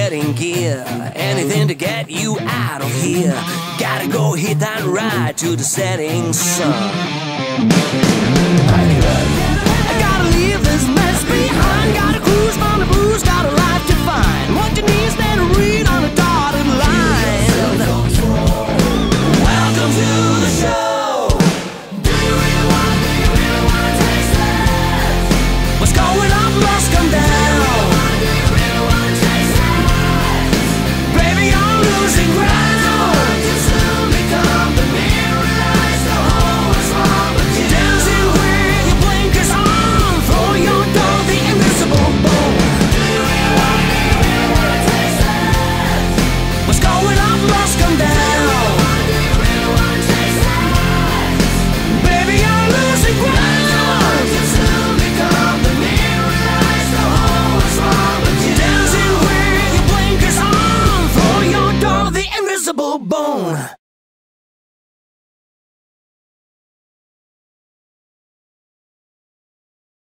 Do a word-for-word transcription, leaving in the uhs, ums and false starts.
get in gear, anything to get you out of here. Gotta go hit that ride to the setting sun. I gotta leave this mess behind. Gotta cruise on the blues, got a life to find. What you need is then to read on a dotted line. Welcome to the show. Do you really want, do you really want to taste it? What's going on must come down. Do you really want to taste it? Baby, I'm losing ground. You soon become the mirror and eyes know what's wrong with you. Dancing with your blinkers on, throw your dog the invisible bone. Do you really want, do you really want to taste it? What's going on must come down. Bone.